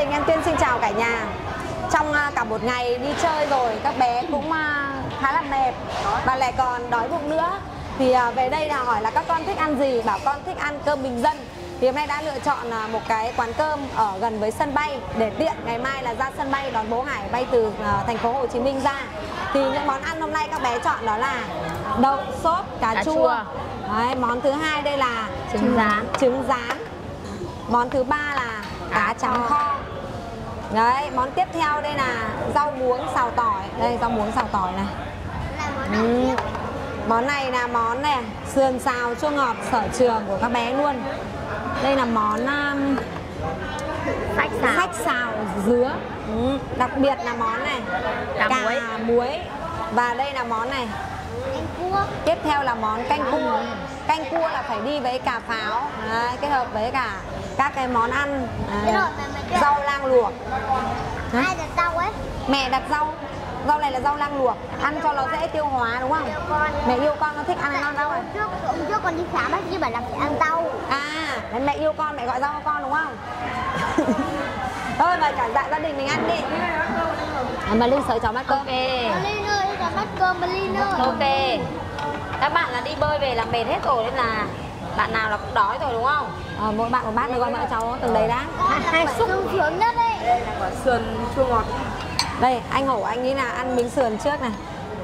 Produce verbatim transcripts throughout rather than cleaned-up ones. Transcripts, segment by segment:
Bình em Tuyên xin chào cả nhà. Trong cả một ngày đi chơi rồi các bé cũng khá là mệt và lại còn đói bụng nữa. Thì về đây là hỏi là các con thích ăn gì, bảo con thích ăn cơm bình dân. Thì hôm nay đã lựa chọn một cái quán cơm ở gần với sân bay để tiện ngày mai là ra sân bay đón bố Hải bay từ thành phố Hồ Chí Minh ra. Thì những món ăn hôm nay các bé chọn đó là đậu sốt cà, cà chua, chua. Đấy, món thứ hai đây là trứng rán. Trứng rán. Món thứ ba là cá trắng kho. Đấy, món tiếp theo đây là rau muống xào tỏi. Đây, rau muống xào tỏi này. Ừ. Món này là món này sườn xào chua ngọt sở trường của các bé luôn. Đây là món um, sách xào, sách xào dứa. Ừ. Đặc biệt là món này cà, cà muối. muối. Và đây là món này canh cua. Tiếp theo là món canh cua. Canh cua là phải đi với cà pháo. Đấy, kết hợp với cả các cái món ăn. Đấy. Rau lang luộc. Hả? Ai đặt rau ấy? Mẹ đặt rau. Rau này là rau lang luộc, ăn cho nó dễ tiêu hóa đúng không? Mẹ yêu con nó thích ăn non rau. Hôm trước, hôm trước con đi khám bác sĩ bảo là phải ăn rau. À, mẹ yêu con, mẹ gọi rau cho con đúng không? Thôi mời cả dạ gia đình mình ăn đi. À, mà Linh sợ cháu mất cơm. Ok. Linh ơi, cháu mất cơm mà Linh ơi. Ok. Các bạn là đi bơi về là mệt hết rồi nên là bạn nào là cũng đói rồi đúng không? À, mỗi bạn một bát được gọi mẹ cháu từng đấy đã. Hai xúc sướng nhất đấy. Đây là quả sườn chua ngọt. Đây, anh Hổ anh nghĩ là ăn miếng sườn trước này.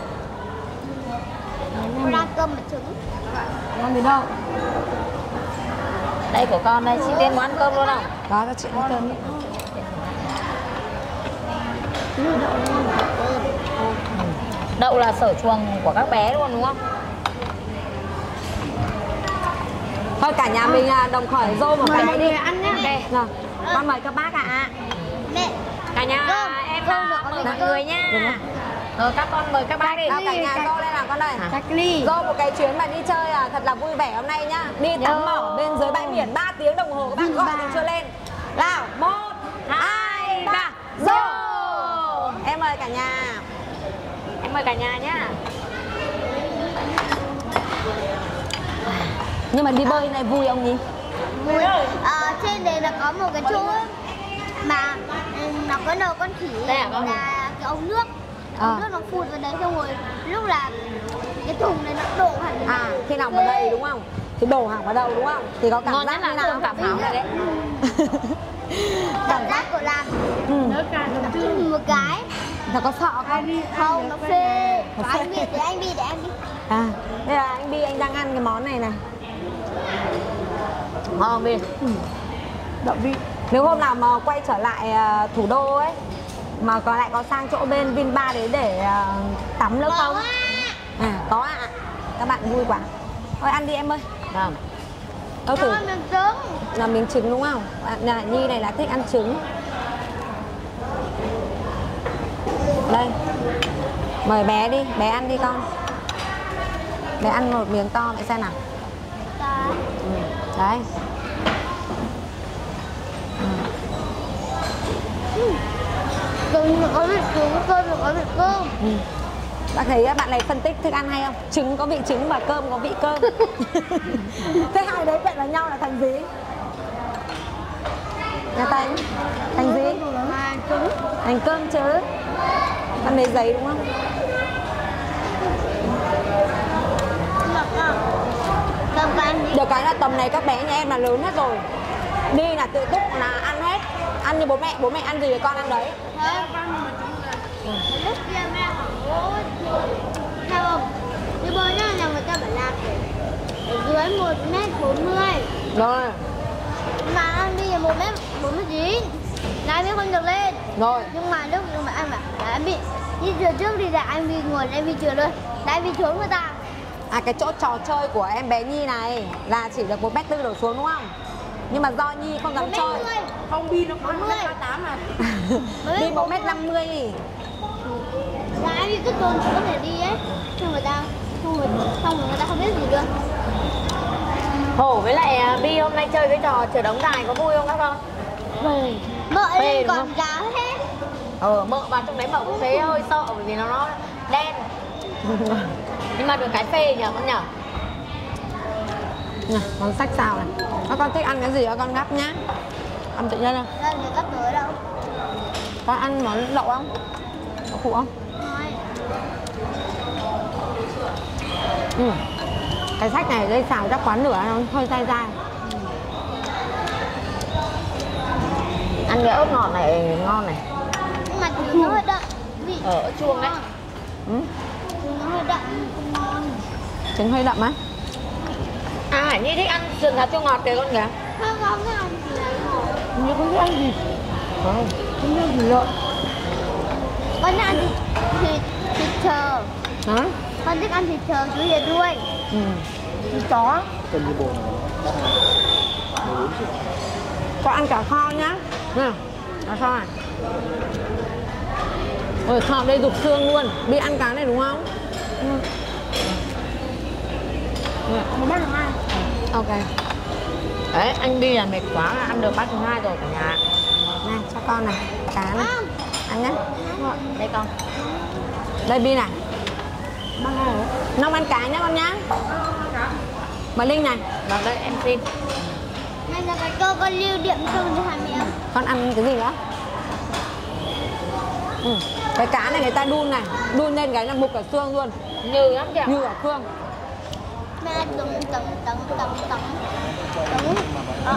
Con ăn cơm và trứng. Ăn gì đâu? Đây của con đây, chị Tiên muốn ăn cơm luôn không? Đó, cho chị ăn cơm đi. Đậu là sở trường của các bé luôn đúng không? Thôi cả nhà mình đồng khởi rô một cái đi. Ăn nhá. Okay. Rồi, con mời các bác ạ. À. Mẹ. Cả nhà Cơm. em Cơm được, mời mọi cơm. người nha. Rồi các con mời các bác đi. Nào cả nhà rô lên nào con ơi. Cách ly. Rô một cái chuyến mà đi chơi à, thật là vui vẻ hôm nay nhá. Đi tắm mỏ bên dưới bãi biển ba tiếng đồng hồ các bạn gọi mình chưa lên. Nào, một, hai, ba, rô. Em mời cả nhà. Em mời cả nhà nhá. Nhưng mà đi bơi này vui không nhỉ? Vui. À, trên đây là có một cái chỗ mà nó có đầu con khỉ là cái ống nước. Ống nước nó phụt vào đấy xong rồi lúc là cái thùng này nó đổ hẳn. À, khi nào vào đây đúng không? Thì đổ hẳn vào đầu đúng không? Thì có cảm ngon giác nhất là cơm cà pháo này đấy. Cảm giác của làm Ừ. một cái. Nó có sợ không? Không, nó phê. Anh Bi, để anh Bi, để anh Bi. À, đây là anh Bi anh đang ăn cái món này này. Ngon không Bi? Ừ. Đậu vị. Nếu hôm nào mà quay trở lại uh, thủ đô ấy mà còn lại có sang chỗ bên Vinba đấy để uh, tắm nữa không? À, có ạ. À. Các bạn vui quá. Thôi ăn đi em ơi. Vâng. Đâu thử. Miếng trứng. Là miếng trứng đúng không? À, Nhi này là thích ăn trứng. Đây. Mời bé đi, bé ăn đi con. Bé ăn một miếng to vậy xem nào. Ừ. Đấy. Trứng thì có vị trứng, cơm thì có vị cơm. Ừ. Bạn thấy bạn này phân tích thức ăn hay không? Trứng có vị trứng và cơm có vị cơm. Thế hai đấy vậy là nhau là thành gì? Là thành thành gì? Trứng. Thành cơm chứ. Ăn lấy giấy đúng không? Được cái là tầm này các bé nhà em là lớn hết rồi. Đi là tự túc là ăn hết. Ăn như bố mẹ, bố mẹ ăn gì thì con ăn đấy. Lúc kia mẹ bảo ôi, theo không? Đi bơi nhá, nhà người ta bảo là ở dưới một mét bốn mươi. Rồi. Mà ăn đi là một mét bốn mươi chín. Là anh biết không được lên. Rồi. Nhưng mà lúc mà anh bảo là anh bị đi trượt trước đi là anh bị nguồn, anh bị trượt luôn. Là anh bị trốn người ta. À, cái chỗ trò chơi của em bé Nhi này là chỉ được một mét tư đổ xuống đúng không? Nhưng mà do Nhi không dám chơi. Không Bi nó có một mét ba tám à. Đi một mét năm mươi. Là anh bị cứ trốn xuống để đi ấy. Xong người ta không người, không người ta không biết gì luôn. Hổ với lại Bi hôm nay chơi cái trò chở đống dài có vui không các con? Về. Mợ lên còn không? cá hết. Ờ, mợ vào trong đấy mợ cũng thấy hơi sợ bởi vì nó nó đen. Nhưng mà được cái phê nhờ con nhở. Nè, món sách xào này. Các con thích ăn cái gì các con gắp nhá. Ăn tự nhiên không? Đây là gấp tới đâu. Con ăn món đậu không? Đậu phụ không? Ừ. Cái sách này đây xào chắc quán nửa nó hơi dai dai. Ăn cái ớt ngọt này ngon này. Nhưng mà trứng nó hơi đậm. Vị Ở ớt chuông đấy. Ừ. trứng nó hơi đậm, không ngon. Trứng hơi đậm á. À Hải Nhi thích ăn sườn xào chua ngọt kìa con kìa. Không, không thích ăn gì đấy ngọt. Nhưng con thích ăn gì? Không, không thích gì lợn. Con thích ăn thịt, thịt, thịt chờ. Hả? Con thích ăn thịt chờ chú hiền đuôi. Ừ. Thịt chó. Có ăn cả kho nhá. Nè, cả kho này. Ôi, kho đây rục xương luôn. Đi ăn cá này đúng không? Ừ. Không bắt được ai. Ok. Đấy, anh Bi là mệt quá, ăn được bát thứ hai rồi cả nhà. Này, cho con này, cá này. Ăn nhá. Đây con. Đây Bi này. Nông ăn cá nhá con nhá. Bà Linh này. Vâng đây em xin. Này là cái cô con lưu điểm chung cho hai mẹ em. Con ăn cái gì nữa? Ừ. Cái cá này người ta đun này, đun lên cái là mục cả xương luôn. Như lắm kìa. Như ở xương. Mẹ tấm tấm tấm tấm tấm tấm. À.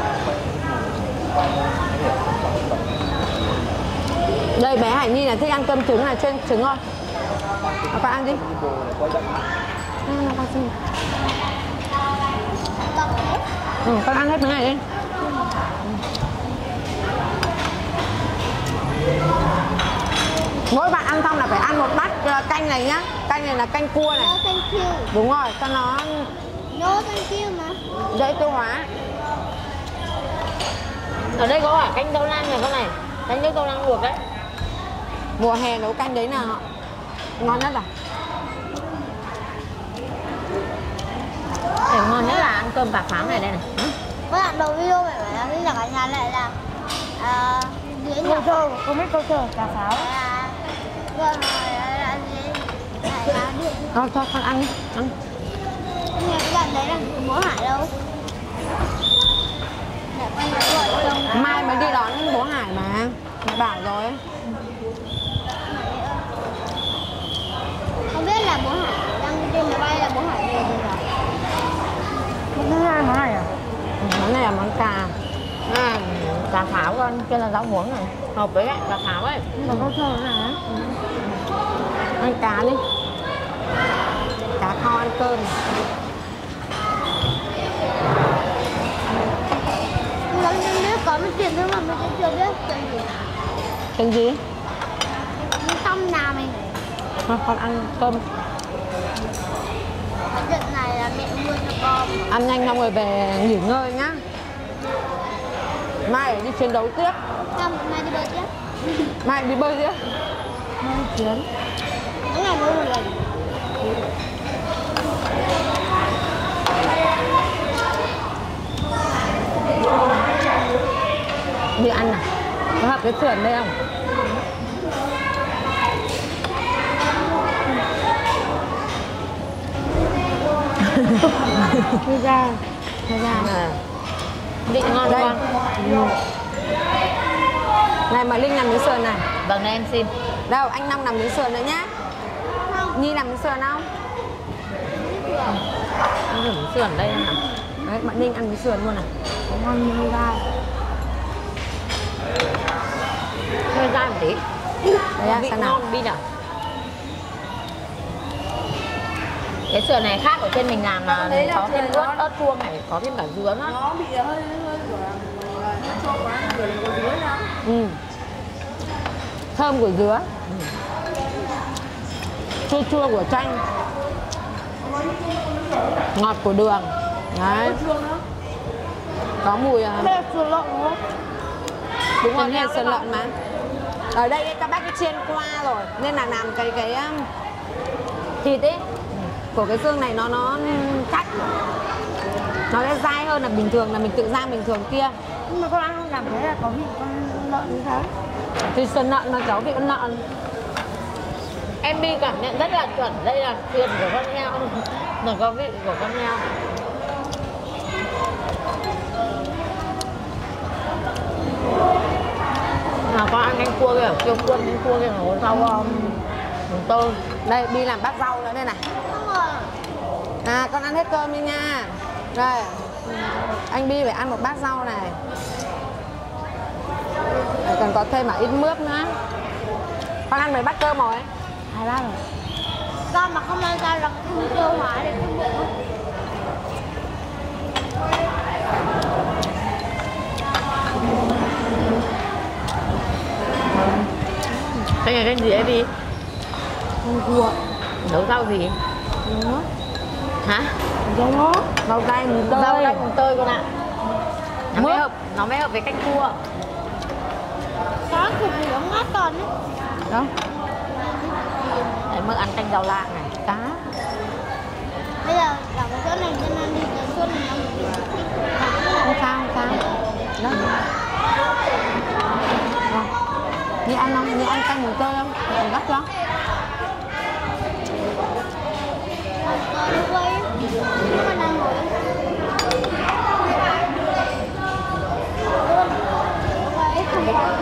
Đây bé Hải Nhi là thích ăn cơm trứng này, trên trứng thôi. À, con ăn đi. À, con xin. Ừ, con ăn hết cái này đi. Mỗi bạn ăn xong là phải ăn một bát canh này nhá. Canh này là canh cua này. No thank you. Đúng rồi, cho nó No thank you mà. dễ tiêu hóa. Ở đây có cả canh đậu lan này con này. Canh nước đậu lan luộc đấy. Mùa hè nấu canh đấy là ngon nhất à? Để ngon nhất là ăn cơm cà pháo này đây này. Các bạn đầu video phải nói với cả nhà lại là à, dưới nhà Sơ, không biết câu sơ, cà pháo. là vâng rồi là dưới lại là điện. Thôi cho con ăn đi, ăn. Nhưng mà các bạn đấy là bố Hải đâu? Để con nói gọi chồng. Mai mới đi đón bố Hải mà. Mẹ bảo rồi. Không biết là bố Hải đang trên máy bay là bố Hải về rồi à? Món này món này à? Món này là món cà. À, cà pháo con, kia là rau muống này. Hợp với lại cà pháo ấy. Còn câu sơ nữa hả? Ăn cá đi. Cá kho ăn cơm. Nó biết có một chuyện thôi mà mình cũng chưa biết chuyện gì. Chuyện gì? Nhưng trong nhà mình Thôi con ăn cơm. cái chuyện này là mẹ mua cho con. Ăn nhanh xong rồi về nghỉ ngơi nhá. Mai phải đi chiến đấu tiếp. Không, mai đi bơi tiếp. Mai đi bơi tiếp. Mai chiến. Mỗi ngày bơi một lần. Đi ăn à? Có hợp cái sườn đây không? Đi ra. Đi ra. À. Vị ngon Đây. con. Ừ. Này mà Linh làm miếng sườn này. Vâng đây em xin. Đâu anh Long làm miếng sườn nữa nhá. Nhi làm miếng sườn không? Ăn thử miếng sườn đây hả? Đấy bạn Ninh ăn miếng sườn luôn này. Ngon như hơi dai. Hơi dai một tí. Đấy à, vị sao nào? ngon Bi nào. Cái sườn này khác ở trên mình làm là có thêm ớt, ớt chuông này, có thêm cả dứa nữa. Nó bị hơi hơi nó cho quá rồi có dứa nữa. Ừ. Thơm của dứa. Ừ. Chua chua của chanh. Ngọt của đường. Đấy. Có mùi uh... Đây là sườn lợn đúng không? đúng rồi, này sườn lợn mà. Ở đây các bác cứ chiên qua rồi nên là làm cái cái um, thịt ấy của cái xương này nó nó chắc, nó sẽ dai hơn là bình thường là mình tự rang bình thường kia. Nhưng mà con ăn cảm thấy là có vị con lợn như thế. Thì sườn lợn nó có vị con lợn. Em Bi cảm nhận rất là chuẩn, đây là sườn của con heo, nó có vị của con heo. Nào con ăn canh cua kìa, kêu quân canh cua kìa, nó rau um, tôm. Đây Bi làm bát rau nữa đây này. À con ăn hết cơm đi nha. Đây anh Bi phải ăn một bát rau này. Để còn có thêm mà ít mướp nữa. Con ăn mấy bát cơm rồi? Hai bát rồi. Con mà không ăn ra là không tiêu hóa để không bụng. Cái này cái gì ấy Bi? Con cua. Nấu rau gì? Đó. Hả? Rau rau cay mùng tơi. Rau cay mùng tơi con ạ. Nó mới hợp, nó mới hợp với canh cua. Có cục gì nó ngát còn ấy. Đó. Đấy, mới ăn canh rau lang này. Cá. Bây giờ đảo cái chỗ này cho nên đi tới xuân này nó bị Không sao, không sao. Đó. Rồi. Như ăn không? Như ăn canh mùng tơi không? Mình gấp cho. Rồi quay. Nó đang ngồi. Quay không quay.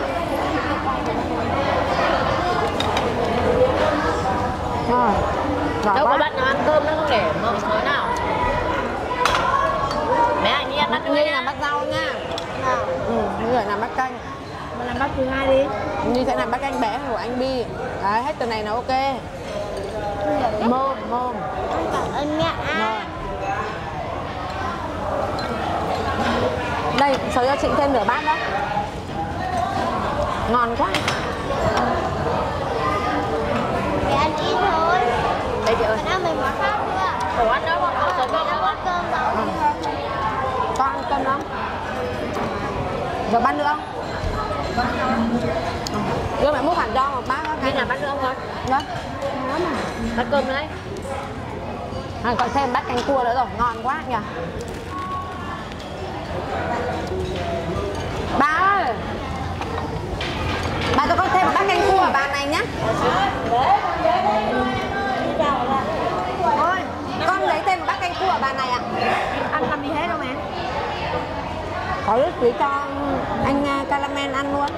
Rồi. Rồi Đâu có quá. bạn nào ăn cơm nữa không để mợ mới nào. Bé Hạnh Nhi ăn bát Nhi làm bát rau nha. Nào. Ừ, Nhi phải làm bát canh. Mà làm bát thứ hai đi. Nhi sẽ làm bát canh bé của anh Bi. Đấy, hết từ này là ok. Môm, môm. Con cảm ơn mẹ. Rồi. Đây, xới cho chị thêm nửa bát đó. Ngon quá. Mẹ ăn ít thôi. Đây chị ơi. Còn ăn mấy món khác nữa. Khổ ăn đâu mà có sới cơm Mẹ không? ăn cơm đâu. Con ăn cơm không? Rồi bát nữa không? Rồi mẹ múc hẳn cho một bát đó. Đi làm bát nữa không con? Vâng. Bát cơm đấy. À, còn thêm bát canh cua nữa rồi, ngon quá nhỉ. Ba ơi, bà cho con thêm một bát canh cua ở bàn này nhá. Thôi, con lấy thêm một bát canh cua ở bàn này ạ. Ăn làm gì hết đâu mẹ? Có lúc quý cho anh uh, Caramel ăn luôn.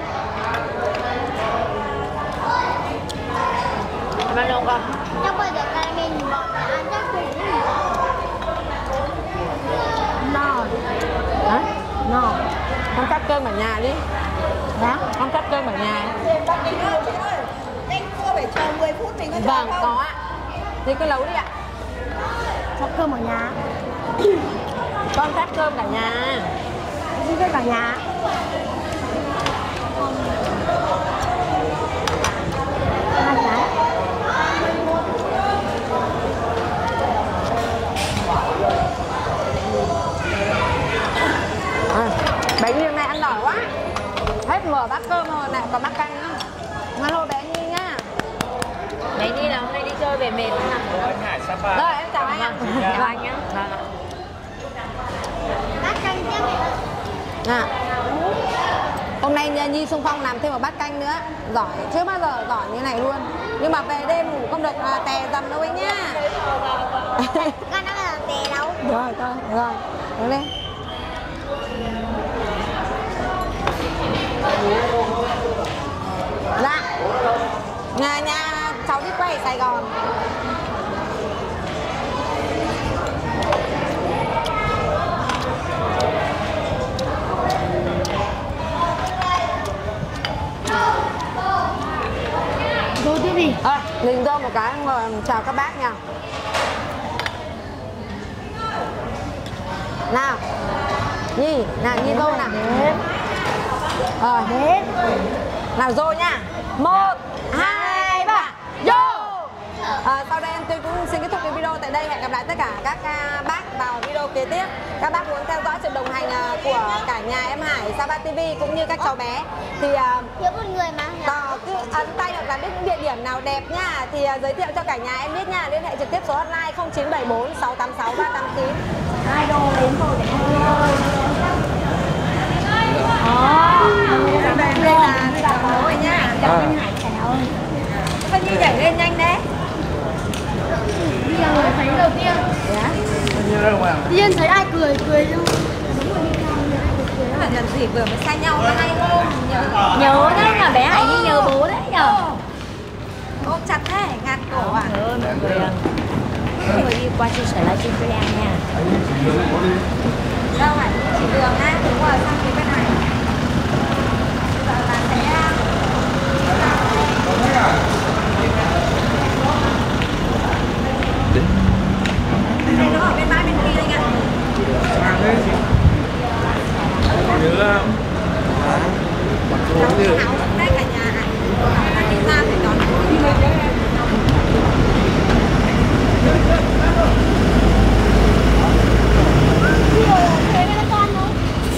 Em ăn đâu con? Chắc bây giờ caramel nhìn bọn mẹ ăn chắc cũng No. Hả? No. Con cắt cơm ở nhà đi. Hả? Con cắt cơm ở nhà. Canh cua phải chờ mười phút mình có chờ Vâng, không? có ạ. Thì cứ nấu đi ạ. chắc cơm ở nhà. Con cắt cơm cả nhà. Đi với cả nhà. Hai cái. À, bánh như này ăn nổi quá. Hết mở bát cơm rồi này, còn bát canh nữa. Ngon lô bé Nhi nhá. Bé Nhi là hôm nay đi chơi về mệt không nào? Rồi em chào anh ạ. Chào anh nhá. Vâng ạ. Bát canh chứ. À. Hôm nay Nhi xung phong làm thêm một bát canh nữa. Giỏi, chưa bao giờ giỏi như này luôn. Nhưng mà về đêm ngủ không được à, tè dầm đâu ấy nhá. Con đã làm tè đâu. Rồi thôi, rồi. Đứng lên. Dạ. Nhà nhà cháu đi quay ở Sài Gòn. Vô tiếp đi. À, nhìn vô một cái ngồi chào các bác nha. Nào Nhi, nào Nhi vô nào. Rồi Đến. nào vô nha. Một, hai, ba, vô. À, sau đây em Tươi cũng xin kết thúc cái video tại đây. Hẹn gặp lại tất cả các uh, bác vào video kế tiếp. Các bác muốn theo dõi sự đồng hành uh, của cả nhà em Hải, Sapa ti vi cũng như các cháu bé thì uh, Thiếu một người mà. Đó, cứ ấn tay hoặc là biết những địa điểm nào đẹp nha thì uh, giới thiệu cho cả nhà em biết nha. Liên hệ trực tiếp số hotline không chín bảy bốn sáu tám sáu ba tám chín. Idol đến rồi để em ơi. Đây là là bố rồi nha. Chào anh Hải chào. Sao Nhi nhảy lên nhanh đấy. Bây giờ người thấy đầu tiên. Dạ. Tự nhiên thấy ai cười cười luôn. Là lần gì vừa mới xa nhau có hay không? Nhớ Nhớ đấy là bé Hạnh Nhi qua chia sẻ livestream với em nha. Đâu phải chỉ đường á, đúng rồi, sang phía bên này. Bây giờ là sẽ này nó ở bên bãi bên kia anh ạ. Nhớ Cháu đi áo đây cả nhà ạ. Anh đi ra thì đón đi lên đấy em. Thế nó con không?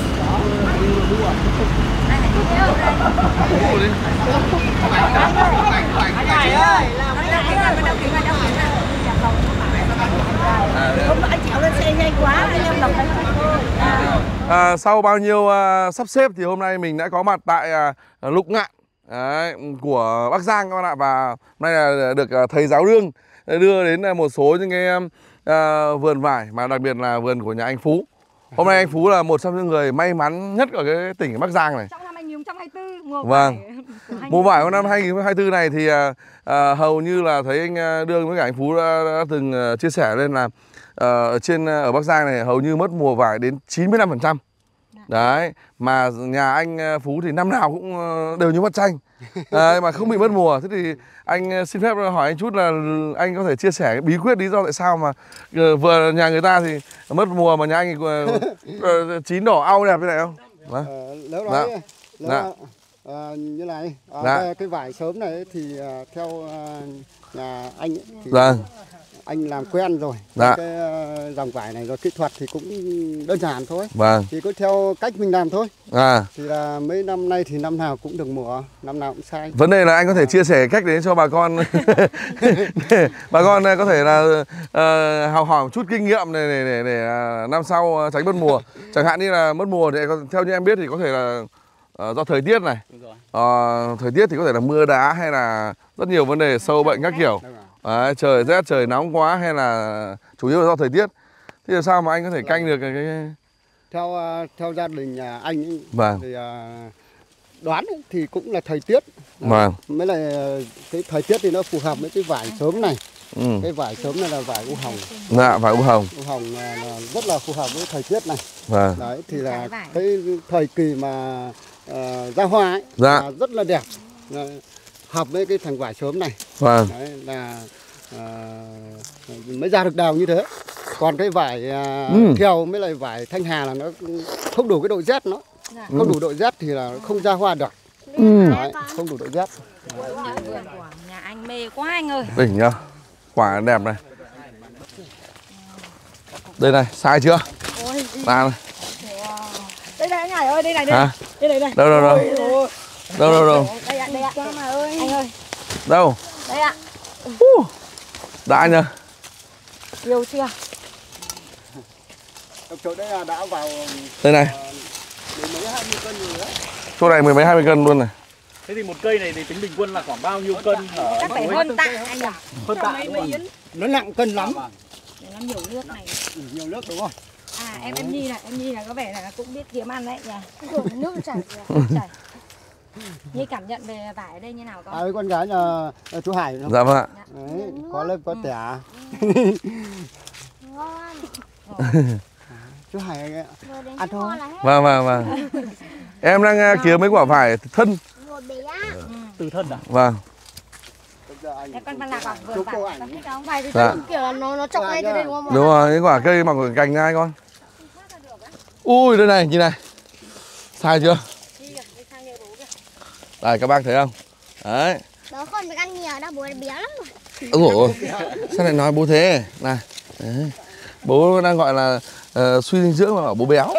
Đây này, đi đâu đây? Anh này ơi, làm cái này anh đâu kính anh đâu kính đâu. Hôm nãy anh kéo lên xe nhanh quá, anh em đọc đánh thôi. À, sau bao nhiêu à, sắp xếp thì hôm nay mình đã có mặt tại à, Lục Ngạn đấy, của Bắc Giang các bạn ạ. Và hôm nay là được à, thầy giáo Đương đưa đến à, một số những cái à, vườn vải, mà đặc biệt là vườn của nhà anh Phú. Hôm nay anh Phú là một trong những người may mắn nhất ở cái tỉnh Bắc Giang này. Trong năm hai nghìn không trăm hai mươi tư, mùa Vâng. vải Mùa vải của năm hai nghìn không trăm hai mươi tư này thì à, à, hầu như là thấy anh Đương với cả anh Phú đã, đã từng à, chia sẻ lên là ở uh, trên ở Bắc Giang này hầu như mất mùa vải đến chín mươi lăm phần trăm. Đấy, mà nhà anh Phú thì năm nào cũng đều như mắt chanh. Đấy, mà không bị mất mùa. Thế thì anh xin phép hỏi anh chút là anh có thể chia sẻ cái bí quyết lý do tại sao mà vừa nhà người ta thì mất mùa mà nhà anh thì chín đỏ au đẹp thế này không? Ờ, nếu nói dạ. Nếu dạ. À, như này à, dạ. cái, cái vải sớm này thì à, theo à, nhà anh ấy, thì dạ. anh làm quen rồi. Dạ. Cái uh, dòng vải này rồi kỹ thuật thì cũng đơn giản thôi. Vâng. Thì cứ theo cách mình làm thôi. À. Thì là mấy năm nay thì năm nào cũng được mùa, năm nào cũng sai. Vấn đề là anh có thể chia sẻ cách đấy cho bà con. Bà con có thể là uh, học hỏi một chút kinh nghiệm để để để, để uh, năm sau tránh mất mùa. Chẳng hạn như là mất mùa thì theo như em biết thì có thể là uh, do thời tiết này. Uh, thời tiết thì có thể là mưa đá hay là rất nhiều vấn đề sâu bệnh các kiểu. Đấy, trời rét, trời nóng quá hay là chủ yếu là do thời tiết. Thế là sao mà anh có thể canh được cái, cái... Theo uh, theo gia đình nhà anh ấy, vâng. thì uh, đoán ấy, thì cũng là thời tiết. Vâng. Mới là cái thời tiết thì nó phù hợp với cái vải sớm này. Ừ. Cái vải sớm này là vải u hồng. Dạ, vải u hồng. U hồng là, là rất là phù hợp với thời tiết này. Vâng. Đấy thì là cái thời kỳ mà uh, ra hoa ấy, dạ. là rất là đẹp. Là hợp với cái thằng vải sớm này. Vâng. Đấy là uh, mới ra được đào như thế. Còn cái vải uh, ừ. theo mới lại vải Thanh Hà là nó không đủ cái độ rét nó. Dạ. Không đủ độ rét thì là không ra hoa được. Ừ. Đấy, không đủ độ rét. Vườn của nhà anh mê quá anh ơi. Đỉnh nhá. Quả đẹp này. Đây này, sai chưa? Ôi, đây này anh Hải ơi, đây này đây. Đây này đây. Đâu đâu đâu. Đâu đâu đâu. Đây ạ, đây ạ. Ơi. Anh ơi. Đâu? Đây ạ. Uh, đã nhờ. Yêu chưa? Chỗ đây là đã vào. Đây này. Mười mấy hai mươi cân rồi đấy. Chỗ này mười mấy hai mươi cân luôn này. Thế thì một cây này thì tính bình quân là khoảng bao nhiêu cân? Chắc phải hơn tạ anh nhỉ? Hơn tạ. Nó nặng cân lắm. Nó nhiều nước này. Ừ, nhiều nước đúng không? À em em Nhi này, em Nhi là có vẻ là cũng biết kiếm ăn đấy nhỉ? Nước chảy. Chảy. Nhi cảm nhận về vải ở đây như nào con? À, con gái là chú Hải không? Dạ vâng ạ. Đấy, có lớp có tẻ. Ngon. Chú Hải ăn thôi. Vâng vâng vâng. Em đang kiếm mấy quả vải thân. Từ thân à? Vâng. Thế con Văn Lạc à? Vừa vải con thích không? Vải thì dạ. kiểu là nó nó chọc ngay từ đây đúng không? Đúng rồi, những quả cây mọc ở cành ngay con. Ui đây này, nhìn này. Sai chưa? Đây các bác thấy không? Đấy. Đó con phải ăn nhiều đó, bố béo lắm rồi. Ôi dồi ôi, sao lại nói bố thế? Này, đấy. Bố đang gọi là uh, suy dinh dưỡng mà bảo bố béo.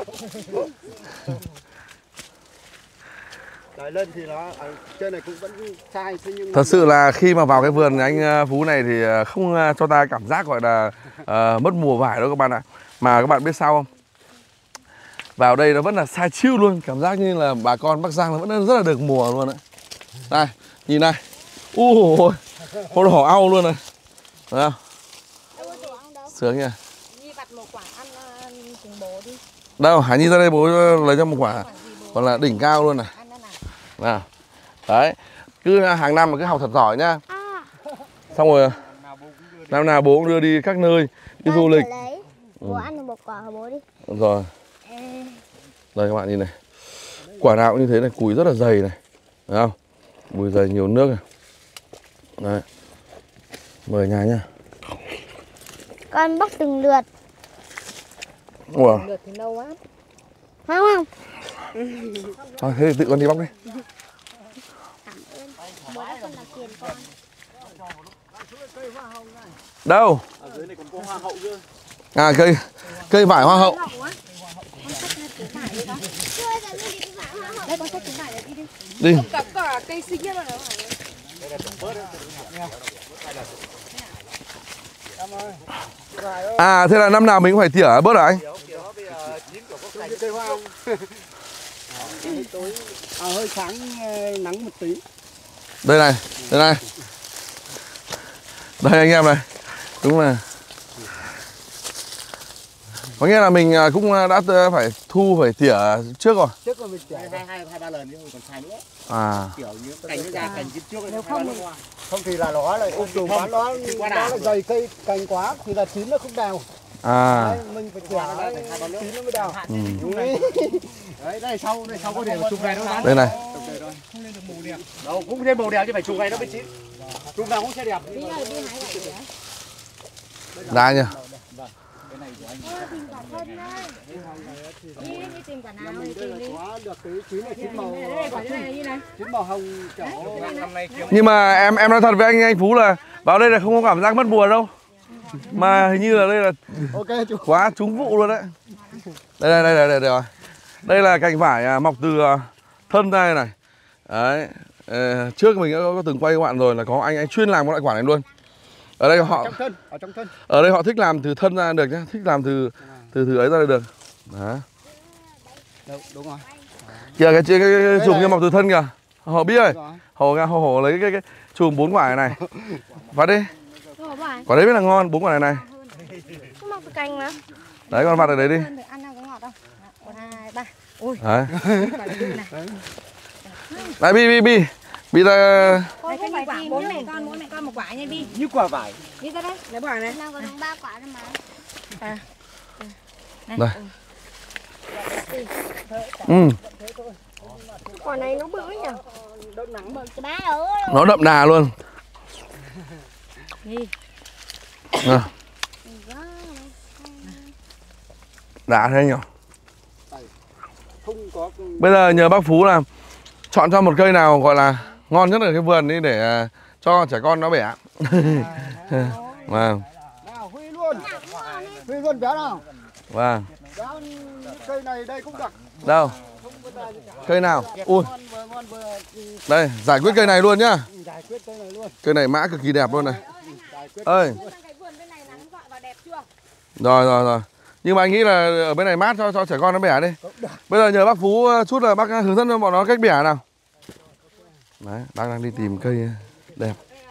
Đấy, lên thì nó ở trên này cũng vẫn sai. Thế nhưng thật sự là khi mà vào cái vườn anh Phú này thì không cho ta cảm giác gọi là uh, mất mùa vải đâu các bạn ạ. Mà các bạn biết sao không? Vào đây nó vẫn là sai chill luôn. Cảm giác như là bà con Bắc Giang nó vẫn rất là được mùa luôn đấy. Này, nhìn này. Ui ôi, con đỏ au luôn này. Thấy không? Sướng nhỉ. Nhi vặt một quả ăn cùng bố đi. Đâu, Hải Nhi ra đây bố lấy cho một quả. Còn là đỉnh cao luôn này. Nào. Đấy. Cứ hàng năm mà cứ học thật giỏi nhá. Xong rồi Năm nào bố cũng đưa đi các nơi đi du lịch. Bố ăn được một quả hả bố đi. Rồi. Đây các bạn nhìn này. Quả nào cũng như thế này, cùi rất là dày này. Thấy không? Cùi dày nhiều nước này. Đấy. Mời nhà nhá. Con bóc từng lượt. Ủa. Lượt thì lâu quá. Không không? Thôi thế thì tự con đi bóc đi. Cảm ơn. Bố đã không làm phiền con. Đâu? Ở dưới này còn có hoa hậu cơ. À cây cây vải hoa hậu. Đây con xách cái vải này đi đi. Đi. Cả cả cây xinh nhất là À thế là năm nào mình cũng phải tỉa bớt hả anh? Cây hoa không? Tối à, hơi sáng nắng một tí. Đây này, đây này. Đây anh em này. Đúng là có nghĩa là mình cũng đã phải thu phải tỉa trước rồi. Trước rồi mình tỉa Hai hai hai ba lần nhưng còn xài nữa. À. Kiểu như cành nó dài cành trước nếu không thì không thì là nó lại ôm trùm quá, nó nó lại dày cây cành quá thì là chín nó không đào. À. Đấy, mình phải tỉa chín nó mới đào. Ừ. Đấy, đây sau đây sau có thể một chục ngày nó bán. Đây này. Không lên được màu đẹp. Đâu cũng lên màu đẹp chứ phải chục ngày nó mới chín. Chục nào cũng sẽ đẹp. Ra nhá. Nhưng mà em em nói thật với anh anh Phú là vào đây là không có cảm giác mất mùa đâu. Mà hình như là đây là okay, chú. Quá trúng vụ luôn đấy. Đây đây đây đây đây, đây. Đây là cành vải mọc từ thân đây này. Đấy. Ờ, trước mình đã có từng quay các bạn rồi là có anh anh chuyên làm cái loại quả này luôn. Ở đây họ ở trong thân, ở trong thân. Ở đây họ thích làm từ thân ra được nhá, thích làm từ từ từ ấy ra được. Đó. Đúng, đúng rồi. Kìa cái cái, cái, cái chùm kia mọc từ thân kìa. Họ biết rồi. Hồ hồ hồ lấy cái cái chùm bốn quả này này. Vặt đi. Quả đấy mới là ngon, bốn quả này này. Không mọc từ cành mà. Đấy con vặt ở đấy đi. Ăn nào có ngọt không? một hai ba. Ui. Đấy. Này Bi Bi Bi. Bi ra Đây cái quả bố mẹ con, bố mẹ con một quả nha Bi. Như quả vải. Đi ra đây, lấy quả này. Nào có đúng ba quả thôi mà. À. Đây. Ừ. Quả này nó bự nhỉ? Đậm nắng bự cái bá đâu. Nó đậm đà luôn. Đi. À. Đã thế nhỉ? Không có. Bây giờ nhờ bác Phú là chọn cho một cây nào gọi là ngon nhất ở cái vườn đi để cho trẻ con nó bẻ. Vâng. Nào Huy luôn. Huy luôn béo nào. Vâng. Béo cây này đây cũng đặc. Đâu? Cây nào? Ui. Đây, giải quyết cây này luôn nhá. Giải quyết cây này luôn. Cây này mã cực kỳ đẹp luôn này. Ơi. Rồi rồi rồi. Nhưng mà anh nghĩ là ở bên này mát cho cho trẻ con nó bẻ đi. Bây giờ nhờ bác Phú chút là bác hướng dẫn cho bọn nó cách bẻ nào. Đấy, bác đang đi tìm cây đẹp.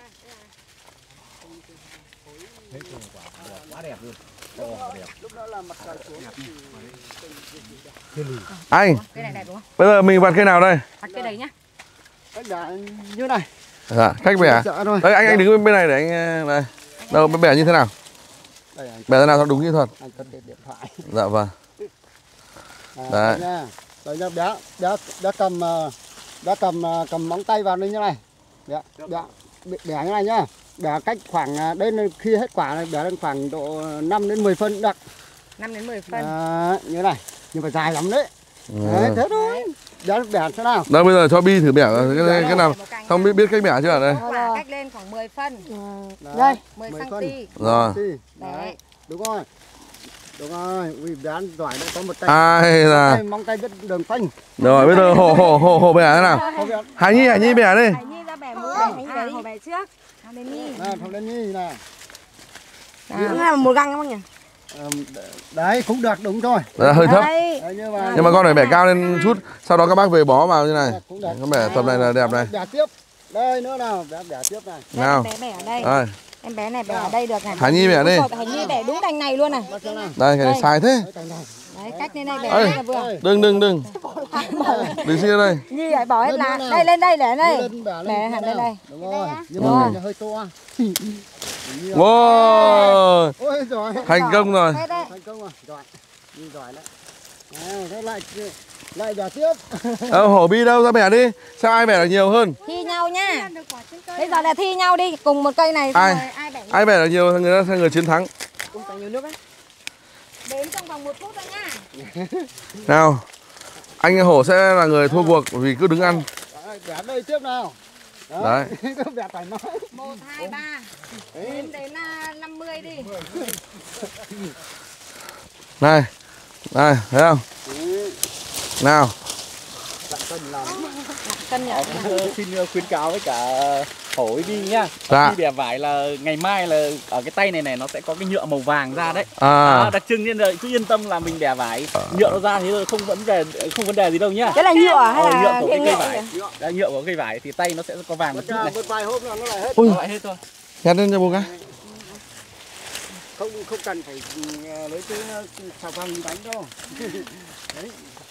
Anh, bây giờ mình vặt cây nào đây? Vặt cây đấy nhá. Cách bẻ như này. Dạ, cách bẻ. Đấy, anh anh đứng bên này để anh này. Đâu bẻ như thế nào? Đây, anh bẻ thế nào cho đúng kỹ thuật. Anh cất điện thoại. Dạ vâng. À, đấy. Đây nha. Đây nha, bé, bé, bé cầm, bé cầm, cầm móng tay vào đây như này. Bé, bé, bẻ như này nhá. Bẻ cách khoảng, đây khi hết quả này, bẻ lên khoảng độ năm đến mười phân đặc. năm đến mười phân. À, như này, nhưng mà dài lắm đấy. Ừ. Đấy, thế thôi. Bé bẻ thế nào? Đâu bây giờ cho Bi thử bẻ cái, cái, cái nào. Không biết biết cách bẻ chưa ở đây. Quả cách lên khoảng mười phân. Đấy, đây, mười xăng-ti-mét. Rồi. Đấy. Đúng rồi. Đúng rồi, ui bé giỏi đấy, có một tay. Ai là móng tay biết đường phanh. Rồi bây giờ hồ hồ hồ hồ bẻ thế nào? Hải Nhi, Hải Nhi bẻ đi. Hải Nhi ra bẻ mũi, Hải Nhi bẻ hồ bẻ trước. Thằng lên Nhi. Nào, thằng lên Nhi này. Cũng là một găng không nhỉ? Đấy, cũng được đúng rồi. Đấy, hơi thấp. Đấy, nhưng, mà... nhưng mà con phải bẻ cao lên chút. Sau đó các bác về bó vào như này. Có bẻ tầm này là đẹp này. Bẻ tiếp. Đây nữa nào, bẻ, bẻ tiếp này. Nào. Bé bẻ ở đây. Đây. Em bé này bẻ ở đây được này. Hải Nhi bẻ đi. Hải Nhi bẻ đúng cành này luôn này. Đây, cái này sai thế. Đấy, cách lên đây bẻ Ê, đây là vừa. đừng đừng đừng. Đừng xin đây. Nhi lại bỏ hết lá. Đây lên đây để đây. Bẻ Bẻ hẳn lên đây. Đúng rồi. Nhưng mà nó hơi to. Wow. Ôi giỏi. Thành công rồi. Thành công rồi, giỏi. Đi giỏi đấy. À, thế lại lại bẻ tiếp. Ờ, hổ bi đâu, ra bẻ đi. Sao ai bẻ được nhiều hơn? Thi nhau nhá. Bây giờ là thi nhau đi, cùng một cây này. Ai? Rồi, ai bẻ Ai bẻ được nhiều người ta người chiến thắng. nhiều nước ấy. Đến trong vòng một phút thôi nha. Nào. Anh hổ sẽ là người thua cuộc vì cứ đứng ăn. Đấy, bẻ đây tiếp nào. Đó. Đấy. Cứ bẻ thoải mái. một, hai, ba. Đến đến năm mươi đi. Này. Này, thấy không? Nào. Cân nhở. Xin khuyến cáo với cả hổ đi nhá. Dạ. Khi bẻ vải là ngày mai là ở cái tay này này nó sẽ có cái nhựa màu vàng ra đấy. À. À, đặc trưng nên là cứ yên tâm là mình bẻ vải nhựa nó ra thì không vấn đề không vấn đề gì đâu nhá. Cái là nhựa hay Ờ, là nhựa của cái cây nhựa vải. Đã nhựa của cây vải thì tay nó sẽ có vàng một chút này. Một vài hôm là nó lại hết. Ui. Nó lại hết thôi. Nhặt lên cho bố cái. Không không cần phải lấy cái xà phòng đánh đâu. Đấy.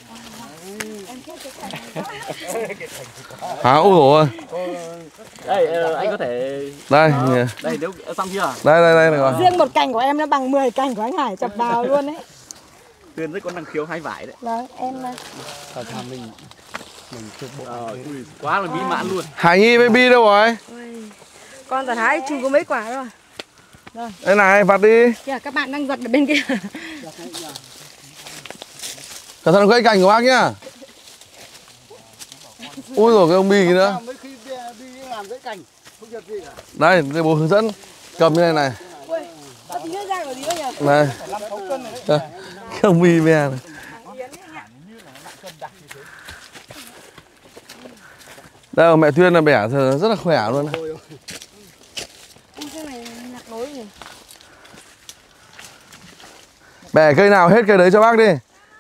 Hả, ui rồi. Đây ờ, anh có thể Đây. Ờ, đây nếu xong chưa? Đây đây đây này rồi. riêng một cành của em nó bằng mười cành của anh Hải chọc vào luôn đấy. Tuyền rất có năng khiếu hái vải đấy. Vâng, em Thật thà mình mình chụp bộ. Ờ, ui, quá là mỹ mãn luôn. Hải Nhi baby đâu rồi? con toàn hái chung có mấy quả rồi. Đây này, vặt đi. Kìa, các bạn đang giật ở bên kia. Cẩn thận gãy cành của bác nhá. Ui rồi cái ông Bi kia nữa. Mấy khi đi làm gãy cành không việc gì cả. Đây, để bố hướng dẫn. Cầm như này này. Này. Cái ông Bi bè này. Đây mẹ Tuyên là bẻ rất là khỏe luôn này. Bẻ cây nào hết cây đấy cho bác đi.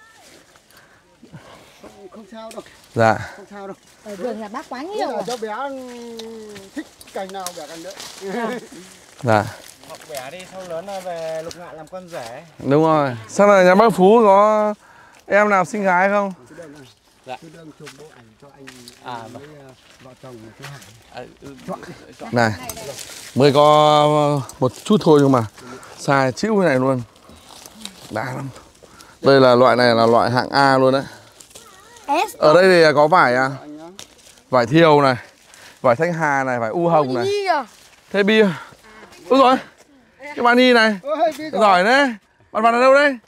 Không, không sao đâu. Dạ. Không sao đâu. Ở vườn nhà bác quá nhiều. Cho bé thích cành nào bẻ cành đấy. Dạ. Học bẻ đi, sau lớn là về Lục Ngạn làm con rể. Đúng rồi. Sao là nhà bác Phú có em nào xinh gái không? Dạ. Tôi đang chụp bộ ảnh cho anh À, với vợ chồng chú Hải. À, ừ, Này. Mới có một chút thôi nhưng mà xài chịu cái này luôn. Đã lắm. Đây là loại này là loại hạng A luôn đấy. Ở đây thì có vải à? Vải thiều này, vải thanh hà này, vải u hồng này. Thế bia. Ôi rồi. Cái bạn Nhi này. Giỏi đấy. Bạn bạn ở đâu đây?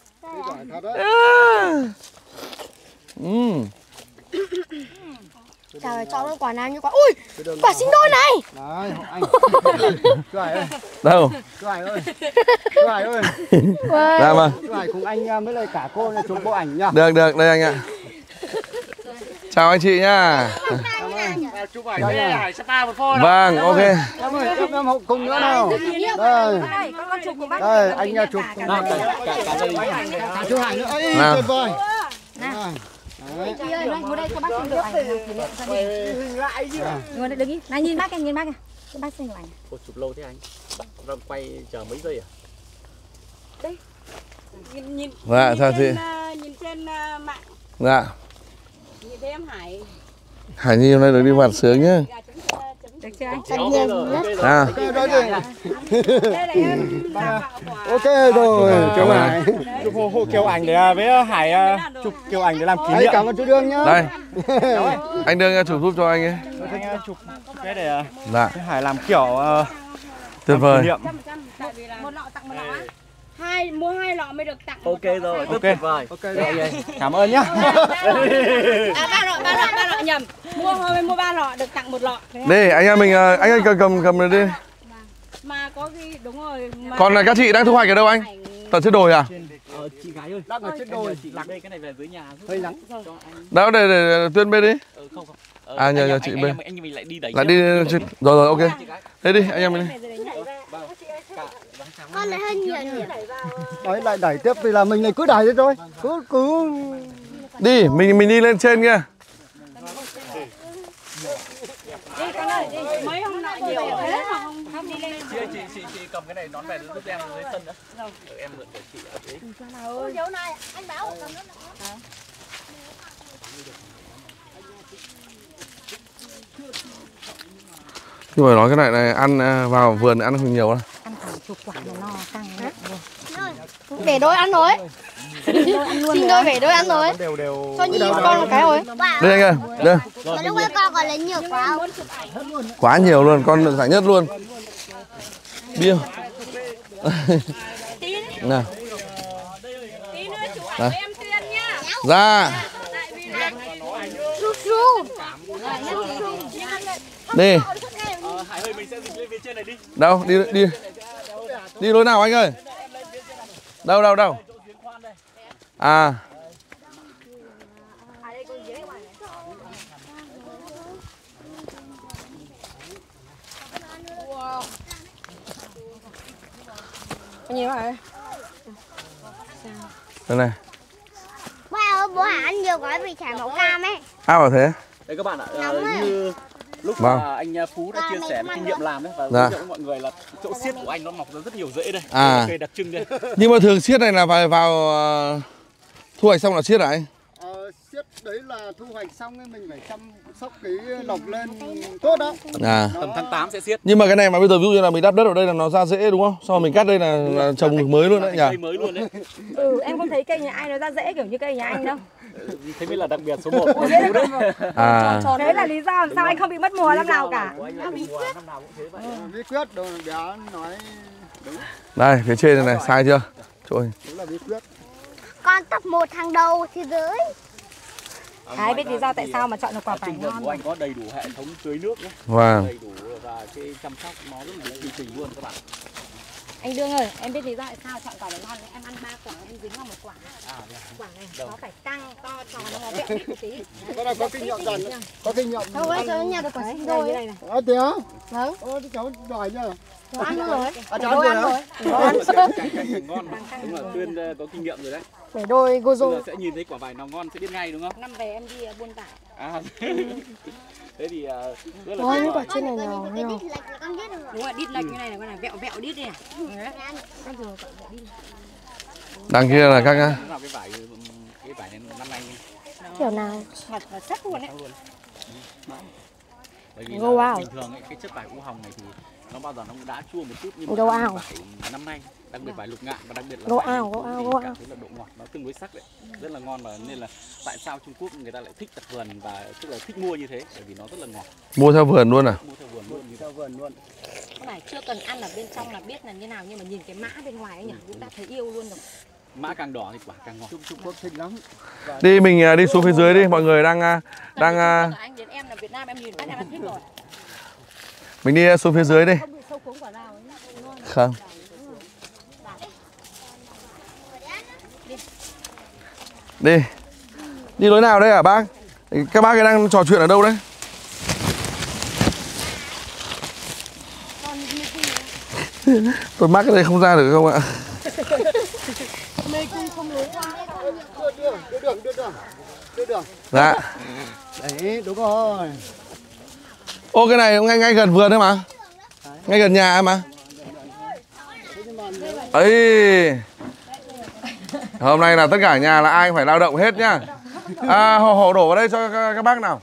Ừ. Trời cho nó quả nào như quả. Ui, quả sinh đôi này. Đấy, anh. Chú Hải ơi. Đâu? Chú Hải ơi. Chú Hải ơi. Dạ vâng. Chú Hải cùng anh với lại cả cô này chụp bộ ảnh nhá. Được được, đây anh ạ. Chào anh chị nhá. chụp ảnh với Hải Sapa một pho. Vâng, ok. Em ơi, em em hậu cùng nữa nào. Đây. Đây, anh chụp cùng Cả cả cả đây. cả chú Hải nữa. Ây, Nào. tuyệt vời. Chị ơi, ngồi đây cho bác xin được ảnh kỷ niệm gia đình. Ngồi đây đứng đi. Này nhìn bác em, nhìn bác kìa. Cho bác xin được ảnh. Ôi, chụp lâu thế anh. Vâng, quay chờ mấy giây à? Nhìn, nhìn, Dạ, nhìn chào trên, chị. uh, nhìn trên uh, mạng, Dạ. nhìn thấy em Hải. Hải Nhi hôm nay được đi vặt sướng nhá. Được chưa anh? Chéo thế rồi. À. Đây đây. Đây là em là vợ của Ok rồi, chú Hải. Chụp hộ, hộ kiểu ảnh để với Hải chụp kiểu ảnh để làm kỷ Đấy, niệm. cảm ơn chú Đương nhá. Đây. Anh Đương chụp giúp cho anh ấy. Anh chụp cái để Dạ. Hải làm kiểu uh, Tuyệt vời. một lọ tặng một lọ á. Hai mua hai lọ mới được tặng. Ok rồi, rất tuyệt vời. Ok rồi. Cảm ơn nhá. À ba lọ, ba lọ, ba lọ nhầm. Mua hôm nay mua ba lọ được tặng một lọ. Đi, anh em mình anh ơi cầm cầm cầm đi. Mà có ghi đúng rồi. Mà Còn là các chị đang thu hoạch ở đâu anh? Tận trên đồi à? Ờ, chị gái ơi, Đang ở trên đồi. chị lạc đây cái này về dưới nhà giúp Hơi nắng. cho anh. Đó để để Tuyên bê đi. Ờ, không không. Ờ, À, nhờ anh nhờ em- chị anh, bên. em, anh em mình lại đi đẩy. Lại đi rồi rồi ok. Thế đi anh em mình đi. Con lại hơi nhiều nhỉ. Đấy lại đẩy tiếp vì là mình này cứ đẩy thế thôi. Cứ cứ Đi, mình mình đi lên trên kia. đi con ơi, đi. Mấy hôm nọ nhiều thế mà không không đi lên. Chị ơi, chị chị chị cầm cái này nón về giúp em dưới sân nữa. Ờ, em mượn để chị ở đấy. Ôi dấu này, anh Bảo cầm nó. Nhưng mà nói cái này này ăn vào vườn ăn không nhiều đâu. Ăn khoảng chục quả là no căng luôn. Về đôi ăn rồi. Xin đôi về đôi ăn rồi. Cho Nhi con một cái rồi. Đây anh ơi, đây. Mà lúc ấy con còn lấy nhiều quá không? Quá nhiều luôn, con được giải nhất luôn. Bia. Nào. Đây. Ra. Đi. Đâu, đi đi. Đi lối nào anh ơi? Đâu đâu đâu? À. Có nhiều rồi. Đây này. Wow, bố Hà ăn nhiều gói vì chả màu cam ấy. Sao bảo thế? Đây các bạn ạ, à, như lúc vâng. mà anh Phú đã chia sẻ kinh nghiệm làm đấy và dạ. hướng dẫn mọi người là chỗ xiết của anh nó mọc ra rất nhiều rễ đây. À. Đây là cây đặc trưng đây. Nhưng mà thường xiết này là phải vào uh, thu hoạch xong là xiết à anh? Ờ, xiết đấy là thu hoạch xong ấy mình phải chăm sóc cái lọc lên tốt đó. À. Tầm tháng tám sẽ xiết. Nhưng mà cái này mà bây giờ ví dụ như là mình đắp đất ở đây là nó ra rễ đúng không? Sau rồi mình cắt đây là, là trồng mới luôn đấy nhỉ? Cây mới luôn đấy. Ừ, em không thấy cây nhà ai nó ra rễ kiểu như cây nhà anh đâu. Thế mới là đặc biệt số một của anh đấy. À. Đấy là lý do làm sao anh không bị mất mùa năm nào cả. Bí quyết đồ bé nói đúng. Đây, phía trên này này, sai chưa? Trời. Đúng là bí quyết. Con top một hàng đầu thế giới. Thái biết lý do tại sao mà chọn được quả vải vườn ngon. của anh có đầy đủ hệ thống tưới nước nhé. Wow. Đầy đủ và cái chăm sóc nó rất là tỉ mỉ luôn các bạn. Anh Đương ơi, em biết lý do tại sao chọn quả vải ngon. Em ăn ba quả, em dính vào một quả. À, quả này nó phải căng, to, tròn, nó vẹn hết một tí. Cái này có kinh nghiệm dần, có kinh nghiệm. Đâu ấy, cháu nhà được quả sinh đôi ấy. Ờ, thế á? Vâng. Ơ, cháu giỏi nhá. Cháu ăn rồi. À, cháu ăn rồi hả? ngon. Ngon. Đúng là Tuyên có kinh nghiệm rồi đấy. Để đôi gozo. Sẽ nhìn thấy quả vải nào ngon sẽ biết ngay đúng không? Năm về em đi buôn tải. À. Thế thì rất là Ôi, những quả trên này nào nào. Đúng rồi, đít lệch như này là con này vẹo vẹo đít này. Đằng kia là các nào cái vải cái vải này năm nay kiểu nào mặt và sắc luôn đấy. Bởi vì wow. bình thường ấy, cái chất vải u hồng này thì nó bao giờ nó cũng đã chua một chút nhưng Go mà out. vải năm nay đặc biệt vải lục ngạn và đặc biệt là Go vải out, go thì out, go cảm out. thấy là độ ngọt nó tương đối sắc đấy, rất là ngon, và nên là tại sao Trung Quốc người ta lại thích tập vườn và tức là thích mua như thế, bởi vì nó rất là ngọt. mua theo vườn luôn à? Mua theo vườn luôn, như theo vườn luôn. Cái này chưa cần ăn ở bên trong là biết là như nào, nhưng mà nhìn cái mã bên ngoài ấy nhỉ, cũng đã thấy yêu luôn rồi. Mã càng đỏ thì quả càng ngọt. Trung Quốc thích lắm. Đi mình đi xuống phía dưới đi, mọi người đang đang anh đến em là Việt Nam em nhìn phát em đã thích rồi. mình đi xuống phía dưới đi. Không. Đi. Đi lối nào đây hả bác? Các bác ấy đang trò chuyện ở đâu đấy? Tôi mắc cái này không ra được không ạ? Đưa đường, đưa đường, đưa đường. Dạ. Đấy, đúng rồi. Ô, cái này ngay ngay gần vườn đấy mà. Ngay gần nhà em mà. Ấy. Hôm nay là tất cả nhà là ai cũng phải lao động hết nhá. À, hồ, hồ đổ vào đây cho các, các bác nào.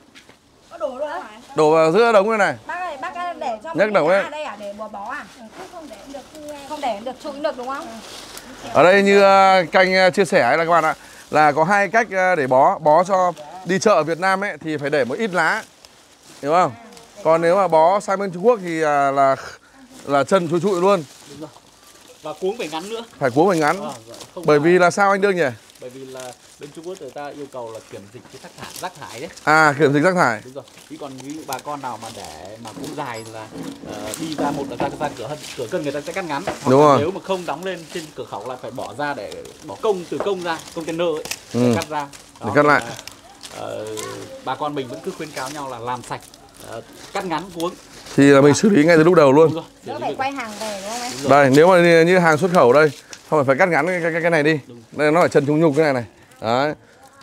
Đổ vào giữa đống này này. Bác ơi, bác để cho nhấc đầu lên. ở đây à, để bò bó à? Không để được, không để được trụi được đúng không? Ở đây như kênh chia sẻ ấy là các bạn ạ, là có hai cách để bó. Bó cho đi chợ ở Việt Nam ấy thì phải để một ít lá, hiểu không? Còn nếu mà bó sang bên Trung Quốc thì là là, là chân trụi trụi luôn. Và cuống phải ngắn nữa. Phải cuống phải ngắn. À, dạ, bởi vì là sao anh Đương nhỉ? Bởi vì là bên Trung Quốc người ta yêu cầu là kiểm dịch cái rác thải, rác thải đấy. À, kiểm dịch rác thải. Đúng rồi. Chứ còn ví dụ bà con nào mà để mà cũng dài là uh, đi ra một là ra ra cửa cửa cân người ta sẽ cắt ngắn. Hoặc đúng rồi. Nếu mà không đóng lên trên cửa khẩu là phải bỏ ra để bỏ công từ công ra, container ấy, để ừ. cắt ra. Đó, để cắt lại. Là, uh, bà con mình vẫn cứ khuyến cáo nhau là làm sạch, uh, cắt ngắn cuống. Thì là mình xử lý ngay từ lúc đầu luôn. Đỡ phải quay hàng về đúng không em? Đây, nếu mà như, như hàng xuất khẩu đây, không phải phải cắt ngắn cái cái, cái này đi. Đây nó phải chân trung nhục cái này này. Đấy.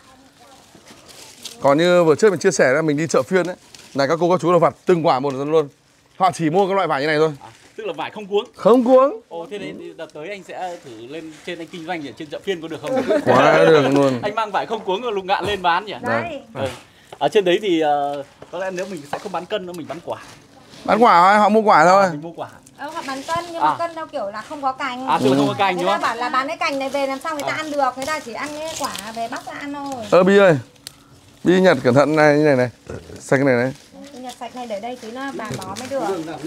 Còn như vừa trước mình chia sẻ là mình đi chợ phiên đấy, này các cô các chú là vặt từng quả một luôn. Họ chỉ mua cái loại vải như này thôi. À, tức là vải không cuống. Không cuống. Ồ, thế nên đợt tới anh sẽ thử lên trên anh kinh doanh ở trên chợ phiên có được không? Quá được luôn. Anh mang vải không cuống rồi lục ngạn lên bán nhỉ? Đấy. Ừ. Ở trên đấy thì uh, có lẽ nếu mình sẽ không bán cân nữa, mình bán quả. Bán quả thôi, họ mua quả thôi. À, mình mua quả. Ờ, họ bán cân nhưng mà À. cân theo kiểu là không có cành. À, tức là không có cành Người đúng ta không? bảo là bán cái cành này về làm sao người ta À. ăn được, người ta chỉ ăn cái quả về bắt ra ăn thôi. Ơ Bi ơi, Bi nhặt cẩn thận này như này này, xanh cái này này. Cái nhặt sạch này để đây tí nữa bà bó mới được.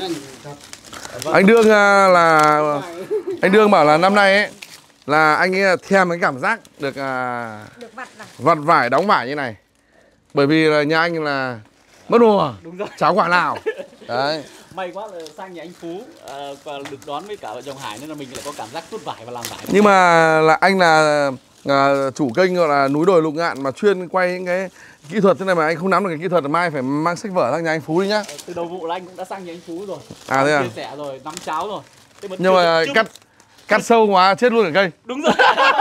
Anh Đương à, là anh Đương bảo là năm nay ấy là anh ấy thèm cái cảm giác được à, Được vặt à? vặt vải đóng vải như này. Bởi vì là nhà anh là mất mùa, Đúng rồi. cháo quả nào. Đấy. May quá là sang nhà anh Phú à, và được đón với cả vợ chồng Hải nên là mình lại có cảm giác tuốt vải và làm vải. Nhưng mà là anh là à, chủ kênh gọi là núi đồi lục ngạn mà chuyên quay những cái kỹ thuật thế này mà anh không nắm được cái kỹ thuật là mai phải mang sách vở sang nhà anh Phú đi nhá. Từ đầu vụ là anh cũng đã sang nhà anh Phú rồi. À thế à? Chia sẻ rồi, nắm cháo rồi. Thế Nhưng mà chưa- cắt cắt sâu quá chết luôn cả cây. Đúng rồi.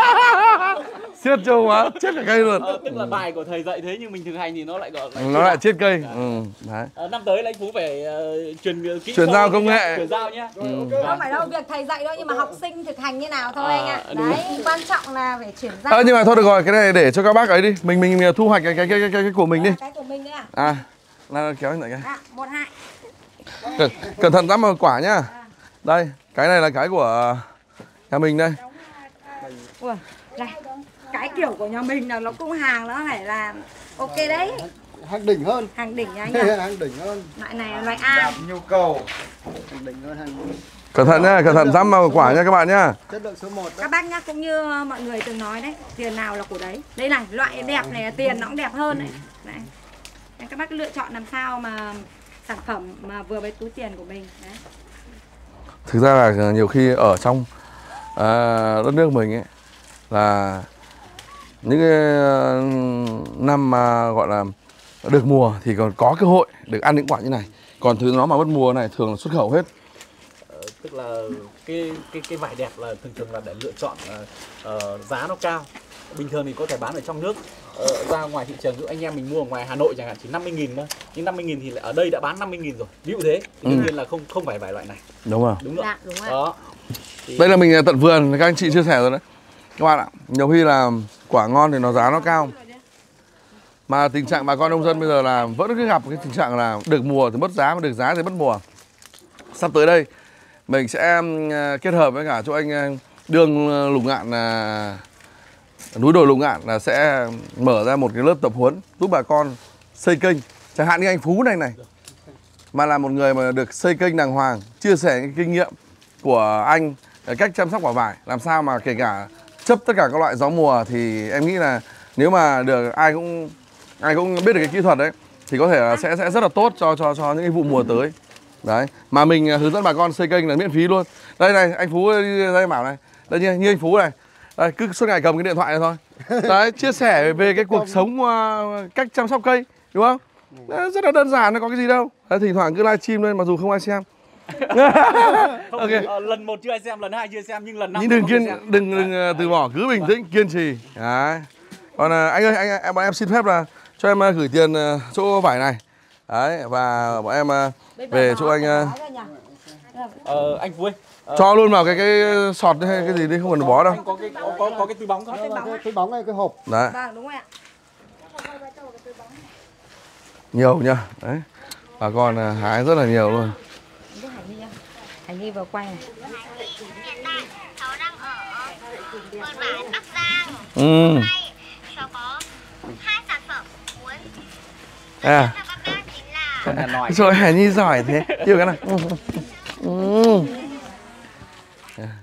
Siết trâu quá chết cả cây luôn. Ờ, tức là bài của thầy dạy thế nhưng mình thực hành thì nó lại gọi là Nó lại chết cây. Ừ, đấy. Ờ, năm tới là anh Phú phải uh, truyền kỹ Chuyển thuật giao nhá, công nghệ. chuyển giao nhá. Ừ. Không phải đâu việc thầy dạy đâu nhưng mà học sinh thực hành như nào thôi À, anh ạ. đúng Đấy, quan trọng là phải chuyển giao. Ờ nhưng mà thôi được rồi, cái này để cho các bác ấy đi. Mình mình thu hoạch cái cái cái cái, cái của mình đi. Cái của mình đấy à? À, là kéo anh lại cái. À, một hai. Cẩn, cẩn thận dám vào quả nhá. Đây, cái này là cái của nhà mình đây. Ui, đây. Cái kiểu của nhà mình là nó cũng hàng nó phải là ok đấy. Hàng đỉnh hơn. Hàng đỉnh nha anh ạ. Hàng đỉnh hơn. Loại này là loại A. Nhu cầu. Hàng đỉnh hơn hàng. Cẩn thận nhá, cẩn thận dám vào quả nha các bạn nhá. Chất lượng số một. Các bác nhá, cũng như mọi người từng nói đấy, tiền nào là của đấy. Đây này, loại đẹp này tiền nó cũng đẹp hơn này. Đấy. Nên các bác lựa chọn làm sao mà sản phẩm mà vừa với túi tiền của mình. Đấy. Thực ra là nhiều khi ở trong à, đất nước mình ấy là những cái năm mà gọi là được mùa thì còn có cơ hội được ăn những quả như này. Còn thứ nó mà mất mùa này thường là xuất khẩu hết. Ờ, tức là cái cái cái vải đẹp là thường thường là để lựa chọn uh, giá nó cao. Bình thường thì có thể bán ở trong nước, uh, ra ngoài thị trường, ví dụ anh em mình mua ở ngoài Hà Nội chẳng hạn chỉ năm mươi nghìn thôi. Nhưng năm mươi nghìn thì lại ở đây đã bán năm mươi nghìn rồi. Ví dụ thế thì đương Ừ. nhiên là không không phải vải loại này. Đúng không? Đúng rồi. Dạ, đúng rồi. Đó. Thì Đây là mình tận vườn, các anh chị chia sẻ rồi đấy. Các bạn ạ, nhiều khi là quả ngon thì nó giá nó cao. Mà tình trạng bà con nông dân bây giờ là vẫn cứ gặp cái tình trạng là được mùa thì mất giá, mà được giá thì mất mùa. Sắp tới đây mình sẽ kết hợp với cả chỗ anh Đương Lục Ngạn là núi đồi Lục Ngạn là sẽ mở ra một cái lớp tập huấn giúp bà con xây kênh. Chẳng hạn như anh Phú này này, mà là một người mà được xây kênh đàng hoàng, chia sẻ cái kinh nghiệm của anh cách chăm sóc quả vải, làm sao mà kể cả chấp tất cả các loại gió mùa thì em nghĩ là nếu mà được ai cũng ai cũng biết được cái kỹ thuật đấy thì có thể là sẽ sẽ rất là tốt cho cho cho những cái vụ mùa tới. Đấy, mà mình hướng dẫn bà con xây kênh là miễn phí luôn. Đây này, anh Phú đi đây bảo này. Đây như, như anh Phú này. Đây, cứ suốt ngày cầm cái điện thoại này thôi. Đấy, chia sẻ về cái cuộc sống uh, cách chăm sóc cây, đúng không? Đấy, rất là đơn giản, nó có cái gì đâu. Đấy, thỉnh thoảng cứ livestream lên mặc dù không ai xem. không, Ok. ờ, lần một chưa ai xem, lần hai chưa xem nhưng lần năm Nhưng đừng không ai kiên xem. đừng đừng uh, từ bỏ, cứ bình tĩnh, kiên trì. Đấy. Còn uh, anh ơi, anh em bọn em xin phép là cho em uh, gửi tiền uh, chỗ vải này. Đấy, và bọn em uh, về chỗ anh uh, Ờ, anh Phú ơi, ờ, cho luôn vào cái cái sọt hay cái gì đi, không cần bó đâu. anh có cái có có, có cái túi bóng không? Cái, cái bóng này, cái hộp. Đấy, Vâng, đúng rồi ạ. nhiều nhá. Đấy. Bà con uh, hái rất là nhiều luôn. Cái Hải Nhi, Hải Nhi vừa quay này. Hiện tại cháu đang ở vườn vải Bắc Giang. Ừ. Hôm nay cháu có hai sản phẩm cuốn. À. Cho các bác chính là Nhà nòi. Rồi Hải Nhi giỏi thế. Yêu cái này. Ừ. Ừ.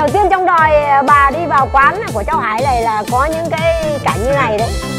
đầu tiên trong đời bà đi vào quán của cháu Hải này là có những cái cảnh như này đấy.